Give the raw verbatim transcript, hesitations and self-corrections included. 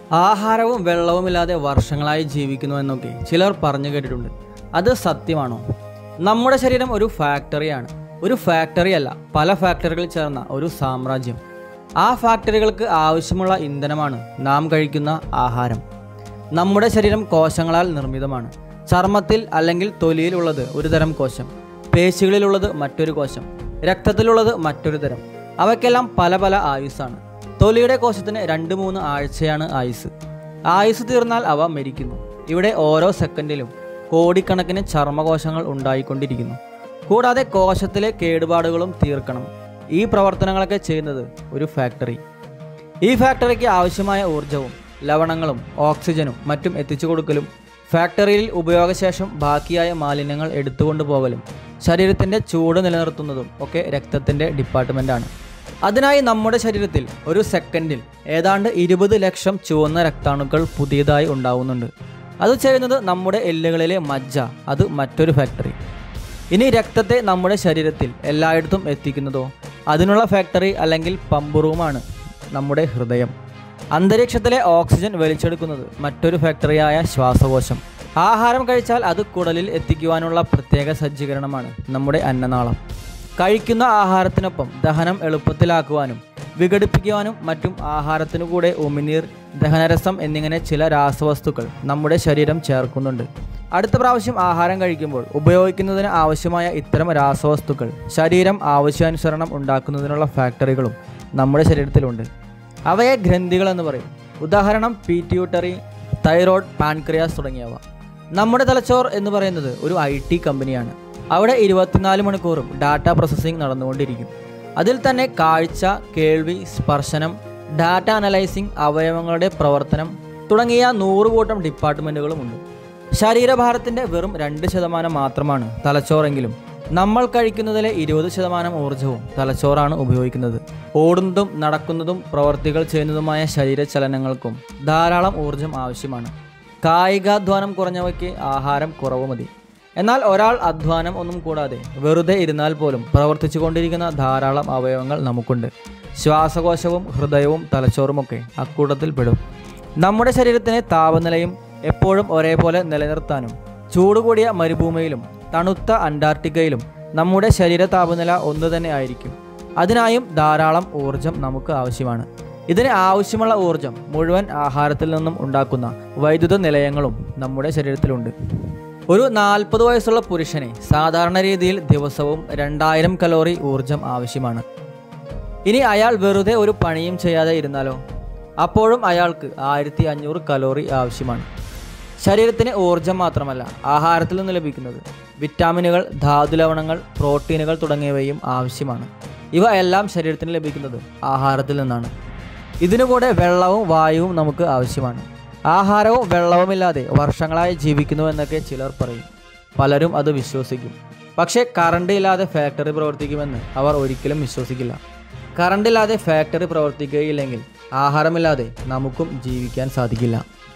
ആഹാരവും വെള്ളവുമില്ലാതെ വർഷങ്ങളായി ജീവിക്കുന്നു എന്നൊക്കെ ചിലർ പറഞ്ഞു കേട്ടിട്ടുണ്ട്. അത് സത്യമാണോ? നമ്മുടെ ശരീരം ഒരു ഫാക്ടറിയാണ്. ഒരു ഫാക്ടറി അല്ല, പല ഫാക്ടറികൾ ചേർന്ന ഒരു സാമ്രാജ്യം. ആ ഫാക്ടറികൾക്ക് ആവശ്യമുള്ള ഇന്ധനമാണ് നാം കഴിക്കുന്ന ആഹാരം. നമ്മുടെ ശരീരം കോശങ്ങളാൽ നിർമ്മിതമാണ്. ചർമ്മത്തിൽ അല്ലെങ്കിൽ തൊലിയിലുള്ളത് ഒരു തരം കോശം, പേശികളിലുള്ളത് മറ്റൊരു കോശം, രക്തത്തിലുള്ളത് മറ്റൊരു തരം. അവയ്ക്കെല്ലാം പല പല ആയുസ്സാണ്. തൊലിയുടെ കോശത്തിന് രണ്ട് മൂന്ന് ആഴ്ചയാണ് ആയുസ്. ആയുസ് തീർന്നാൽ അവ മരിക്കുന്നു. ഇവിടെ ഓരോ സെക്കൻഡിലും കോടിക്കണക്കിന് ചർമ്മകോശങ്ങൾ ഉണ്ടായിക്കൊണ്ടിരിക്കുന്നു. കൂടാതെ കോശത്തിലെ കേടുപാടുകളും തീർക്കണം. ഈ പ്രവർത്തനങ്ങളൊക്കെ ചെയ്യുന്നത് ഒരു ഫാക്ടറി. ഈ ഫാക്ടറിക്ക് ആവശ്യമായ ഊർജവും ലവണങ്ങളും ഓക്സിജനും മറ്റും എത്തിച്ചു കൊടുക്കലും ഫാക്ടറിയിൽ ഉപയോഗശേഷം ബാക്കിയായ മാലിന്യങ്ങൾ എടുത്തുകൊണ്ടു പോകലും ശരീരത്തിൻ്റെ ചൂട് നിലനിർത്തുന്നതും ഒക്കെ രക്തത്തിൻ്റെ ഡിപ്പാർട്ട്മെൻറ്റാണ്. അതിനായി നമ്മുടെ ശരീരത്തിൽ ഒരു സെക്കൻഡിൽ ഏതാണ്ട് ഇരുപത് ലക്ഷം ചുവന്ന രക്താണുക്കൾ പുതിയതായി ഉണ്ടാവുന്നുണ്ട്. അത് ചെയ്യുന്നത് നമ്മുടെ എല്ലുകളിലെ മജ്ജ, അത് മറ്റൊരു ഫാക്ടറി. ഇനി രക്തത്തെ നമ്മുടെ ശരീരത്തിൽ എല്ലായിടത്തും എത്തിക്കുന്നതോ അതിനുള്ള ഫാക്ടറി അല്ലെങ്കിൽ പമ്പ് റൂമാണ് നമ്മുടെ ഹൃദയം. അന്തരീക്ഷത്തിലെ ഓക്സിജൻ വലിച്ചെടുക്കുന്നത് മറ്റൊരു ഫാക്ടറിയായ ശ്വാസകോശം. ആഹാരം കഴിച്ചാൽ അത് കുടലിൽ എത്തിക്കുവാനുള്ള പ്രത്യേക സജ്ജീകരണമാണ് നമ്മുടെ അന്നനാളം. കഴിക്കുന്ന ആഹാരത്തിനൊപ്പം ദഹനം എളുപ്പത്തിലാക്കുവാനും വിഘടിപ്പിക്കുവാനും മറ്റും ആഹാരത്തിനു കൂടെ ഉമിനീർ, ദഹനരസം എന്നിങ്ങനെ ചില രാസവസ്തുക്കൾ നമ്മുടെ ശരീരം ചേർക്കുന്നുണ്ട്. അടുത്ത പ്രാവശ്യം ആഹാരം കഴിക്കുമ്പോൾ ഉപയോഗിക്കുന്നതിന് ആവശ്യമായ ഇത്തരം രാസവസ്തുക്കൾ ശരീരം ആവശ്യാനുസരണം ഉണ്ടാക്കുന്നതിനുള്ള ഫാക്ടറികളും നമ്മുടെ ശരീരത്തിലുണ്ട്. അവയെ ഗ്രന്ഥികൾ എന്ന് പറയും. ഉദാഹരണം പിറ്റ്യൂട്ടറി, തൈറോയ്ഡ്, പാൻക്രിയാസ് തുടങ്ങിയവ. നമ്മുടെ തലച്ചോർ എന്ന് പറയുന്നത് ഒരു ഐ ടി കമ്പനിയാണ്. അവിടെ ഇരുപത്തിനാല് മണിക്കൂറും ഡാറ്റ പ്രോസസ്സിംഗ് നടന്നുകൊണ്ടിരിക്കും. അതിൽ തന്നെ കാഴ്ച, കേൾവി, സ്പർശനം, ഡാറ്റ അനലൈസിംഗ്, അവയവങ്ങളുടെ പ്രവർത്തനം തുടങ്ങിയ നൂറുകൂട്ടം ഡിപ്പാർട്ട്മെൻറ്റുകളുമുണ്ട്. ശരീരഭാരത്തിൻ്റെ വെറും രണ്ട് ശതമാനം മാത്രമാണ് തലച്ചോറെങ്കിലും നമ്മൾ കഴിക്കുന്നതിലെ ഇരുപത് ശതമാനം ഊർജ്ജവും തലച്ചോറാണ് ഉപയോഗിക്കുന്നത്. ഓടുന്നതും നടക്കുന്നതും പ്രവർത്തികൾ ചെയ്യുന്നതുമായ ശരീരചലനങ്ങൾക്കും ധാരാളം ഊർജ്ജം ആവശ്യമാണ്. കായികാധ്വാനം കുറഞ്ഞവയ്ക്ക് ആഹാരം കുറവ് മതി. എന്നാൽ ഒരാൾ അധ്വാനം ഒന്നും കൂടാതെ വെറുതെ ഇരുന്നാൽ പോലും പ്രവർത്തിച്ചു കൊണ്ടിരിക്കുന്ന ധാരാളം അവയവങ്ങൾ നമുക്കുണ്ട്. ശ്വാസകോശവും ഹൃദയവും തലച്ചോറുമൊക്കെ അക്കൂട്ടത്തിൽ പെടും. നമ്മുടെ ശരീരത്തിന് താപനിലയും എപ്പോഴും ഒരേപോലെ നിലനിർത്താനും ചൂടുകൂടിയ മരുഭൂമിയിലും തണുത്ത അന്റാർട്ടിക്കയിലും നമ്മുടെ ശരീര താപനില ഒന്നു തന്നെ ആയിരിക്കും. അതിനായും ധാരാളം ഊർജം നമുക്ക് ആവശ്യമാണ്. ഇതിന് ആവശ്യമുള്ള ഊർജം മുഴുവൻ ആഹാരത്തിൽ നിന്നും ഉണ്ടാക്കുന്ന വൈദ്യുത നിലയങ്ങളും നമ്മുടെ ശരീരത്തിലുണ്ട്. ഒരു നാൽപ്പത് വയസ്സുള്ള പുരുഷന് സാധാരണ രീതിയിൽ ദിവസവും രണ്ടായിരം കലോറി ഊർജം ആവശ്യമാണ്. ഇനി അയാൾ വെറുതെ ഒരു പണിയും ചെയ്യാതെ ഇരുന്നാലോ? അപ്പോഴും അയാൾക്ക് ആയിരത്തി അഞ്ഞൂറ് കലോറി ആവശ്യമാണ്. ശരീരത്തിന് ഊർജം മാത്രമല്ല ആഹാരത്തിൽ നിന്ന് ലഭിക്കുന്നത് വിറ്റാമിനുകൾ, ധാതുലവണങ്ങൾ, പ്രോട്ടീനുകൾ തുടങ്ങിയവയും ആവശ്യമാണ്. ഇവ എല്ലാം ശരീരത്തിന് ലഭിക്കുന്നത് ആഹാരത്തിൽ നിന്നാണ്. ഇതിനു കൂടെ വെള്ളവും വായുവും നമുക്ക് ആവശ്യമാണ്. ആഹാരവും വെള്ളവുമില്ലാതെ വർഷങ്ങളായി ജീവിക്കുന്നു എന്നൊക്കെ ചിലർ പറയും. പലരും അത് വിശ്വസിക്കും. പക്ഷേ കറണ്ട് ഇല്ലാതെ ഫാക്ടറി പ്രവർത്തിക്കുമെന്ന് അവർ ഒരിക്കലും വിശ്വസിക്കില്ല. കറണ്ടില്ലാതെ ഫാക്ടറി പ്രവർത്തിക്കുകയില്ലെങ്കിൽ ആഹാരമില്ലാതെ നമുക്കും ജീവിക്കാൻ സാധിക്കില്ല.